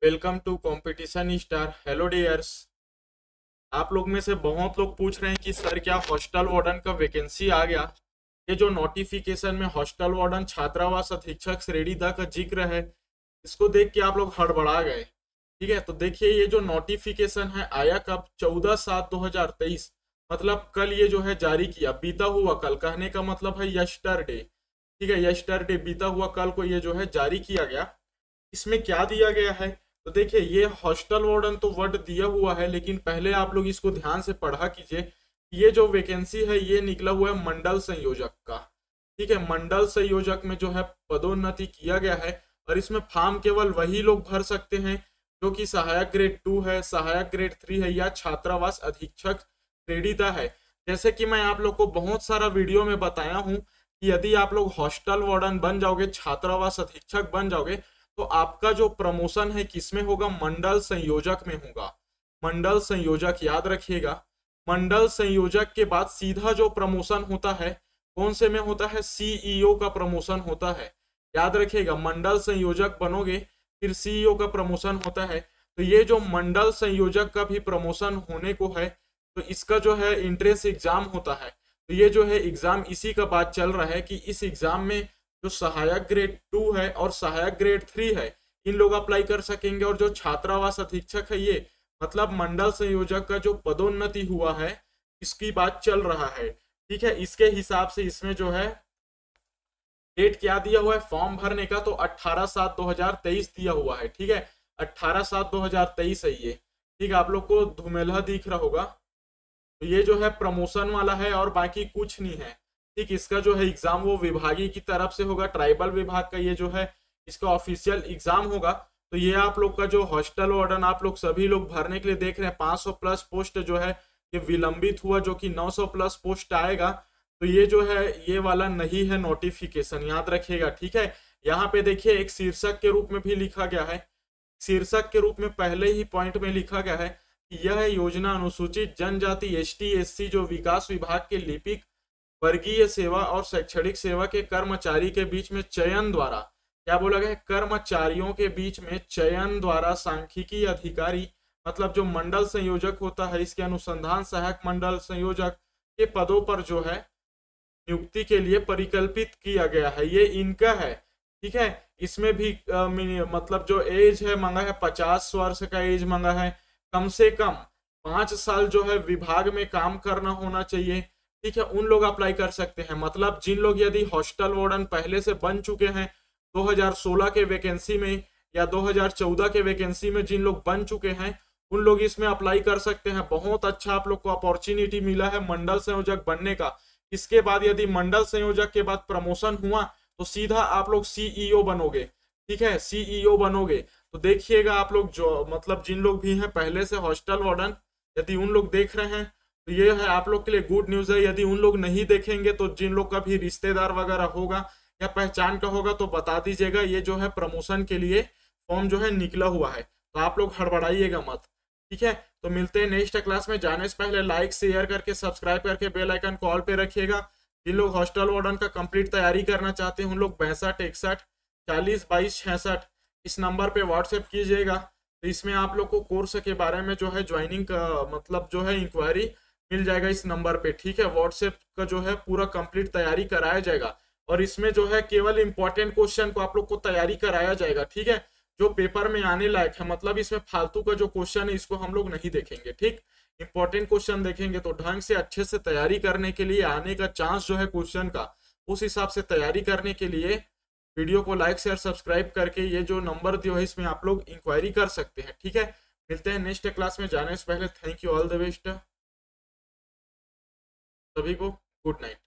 Welcome to competition star. Hello dears. आप लोग में से बहुत लोग पूछ रहे हैं कि सर क्या हॉस्टल वार्डन का वैकेंसी आ गया। ये जो नोटिफिकेशन में हॉस्टल वार्डन छात्रावास अधीक्षक श्रेणी द का जिक्र है, इसको देख के आप लोग हड़बड़ा गए। ठीक है, तो देखिए ये जो नोटिफिकेशन है आया कब, 14/7/2023, मतलब कल ये जो है जारी किया, बीता हुआ कल, कहने का मतलब है यस्टरडे। ठीक है, यस्टरडे बीता हुआ कल को ये जो है जारी किया गया। इसमें क्या दिया गया है, तो देखिए ये हॉस्टल वार्डन तो वर्ड दिया हुआ है, लेकिन पहले आप लोग इसको ध्यान से पढ़ा कीजिए। ये जो वैकेंसी है ये निकला हुआ है मंडल संयोजक का। ठीक है, मंडल संयोजक में जो है पदोन्नति किया गया है, और इसमें फॉर्म केवल वही लोग भर सकते हैं जो कि सहायक ग्रेड 2 है, सहायक ग्रेड 3 है, या छात्रावास अधीक्षक श्रेणीदा है। जैसे कि मैं आप लोग को बहुत सारा वीडियो में बताया हूं कि यदि आप लोग हॉस्टल वार्डन बन जाओगे, छात्रावास अधीक्षक बन जाओगे, तो आपका जो प्रमोशन है किसमें होगा, मंडल संयोजक में होगा। मंडल संयोजक याद रखिएगा। मंडल संयोजक के बाद सीधा जो प्रमोशन होता है कौन से में होता है, सीईओ का प्रमोशन होता है। याद रखिएगा, मंडल संयोजक बनोगे फिर सीईओ का प्रमोशन होता है। तो ये जो मंडल संयोजक का भी प्रमोशन होने को है, तो इसका जो है इंट्रेंस एग्जाम होता है। तो ये जो है एग्जाम इसी का बात चल रहा है कि इस एग्जाम में जो सहायक ग्रेड 2 है और सहायक ग्रेड 3 है, इन लोग अप्लाई कर सकेंगे। और जो छात्रावास अधीक्षक है, ये मतलब मंडल संयोजक का जो पदोन्नति हुआ है इसकी बात चल रहा है। ठीक है, इसके हिसाब से इसमें जो है डेट क्या दिया हुआ है फॉर्म भरने का, तो 18/7/2023 दिया हुआ है। ठीक है, 18/7/2023 है ये। ठीक है, आप लोग को धुमेला दिख रहा होगा। तो ये जो है प्रमोशन वाला है और बाकी कुछ नहीं है। ठीक, इसका जो है एग्जाम वो विभागीय की तरफ से होगा, ट्राइबल विभाग का ये जो है इसका ऑफिशियल एग्जाम होगा। तो ये आप लोग का जो हॉस्टल वार्डन आप लोग सभी लोग भरने के लिए देख रहे हैं, 500 प्लस पोस्ट जो है ये विलंबित हुआ, जो कि 900 प्लस पोस्ट आएगा। तो ये जो है ये वाला नहीं है नोटिफिकेशन, याद रखिएगा। ठीक है, यहाँ पे देखिए एक शीर्षक के रूप में भी लिखा गया है। शीर्षक के रूप में पहले ही पॉइंट में लिखा गया है कि यह योजना अनुसूचित जनजाति एसटी एससी जो विकास विभाग के लिपिक वर्गीय सेवा और शैक्षणिक सेवा के कर्मचारी के बीच में चयन द्वारा, क्या बोला गया है, कर्मचारियों के बीच में चयन द्वारा सांख्यिकी अधिकारी, मतलब जो मंडल संयोजक होता है, इसके अनुसंधान सहायक मंडल संयोजक के पदों पर जो है नियुक्ति के लिए परिकल्पित किया गया है। ये इनका है। ठीक है, इसमें भी मतलब जो एज है मांगा है 50 वर्ष का एज मांगा है, कम से कम 5 साल जो है विभाग में काम करना होना चाहिए। ठीक है, उन लोग अप्लाई कर सकते हैं। मतलब जिन लोग यदि हॉस्टल वार्डन पहले से बन चुके हैं 2016 के वैकेंसी में या 2014 के वैकेंसी में, जिन लोग बन चुके हैं उन लोग इसमें अप्लाई कर सकते हैं। बहुत अच्छा आप लोग को अपॉर्चुनिटी मिला है मंडल संयोजक बनने का। इसके बाद यदि मंडल संयोजक के बाद प्रमोशन हुआ तो सीधा आप लोग सीईओ बनोगे। ठीक है, सीईओ बनोगे। तो देखिएगा आप लोग जो मतलब जिन लोग भी हैं पहले से हॉस्टल वार्डन, यदि उन लोग देख रहे हैं तो ये है आप लोग के लिए गुड न्यूज है। यदि उन लोग नहीं देखेंगे तो जिन लोग का भी रिश्तेदार वगैरह होगा या पहचान का होगा तो बता दीजिएगा, ये जो है प्रमोशन के लिए फॉर्म जो है निकला हुआ है। तो आप लोग हड़बड़ाइएगा मत। ठीक है, तो मिलते हैं नेक्स्ट क्लास में। जाने से पहले लाइक शेयर करके सब्सक्राइब करके बेल आइकन कॉल पे रखिएगा। जिन लोग हॉस्टल वार्डन का कंप्लीट तैयारी करना चाहते हैं उन लोग 6261402266 इस नंबर पे व्हाट्सएप कीजिएगा। तो इसमें आप लोग को कोर्स के बारे में जो है ज्वाइनिंग का मतलब जो है इंक्वायरी मिल जाएगा इस नंबर पे। ठीक है, व्हाट्सएप का जो है पूरा कंप्लीट तैयारी कराया जाएगा, और इसमें जो है केवल इंपॉर्टेंट क्वेश्चन को आप लोग को तैयारी कराया जाएगा। ठीक है, जो पेपर में आने लायक है, मतलब इसमें फालतू का जो क्वेश्चन है इसको हम लोग नहीं देखेंगे। ठीक, इंपॉर्टेंट क्वेश्चन देखेंगे। तो ढंग से अच्छे से तैयारी करने के लिए, आने का चांस जो है क्वेश्चन का, उस हिसाब से तैयारी करने के लिए वीडियो को लाइक शेयर सब्सक्राइब करके ये जो नंबर दिया है इसमें आप लोग इंक्वायरी कर सकते हैं। ठीक है, मिलते हैं नेक्स्ट क्लास में। जाने से पहले thank you, all the best सभी को, गुड नाइट।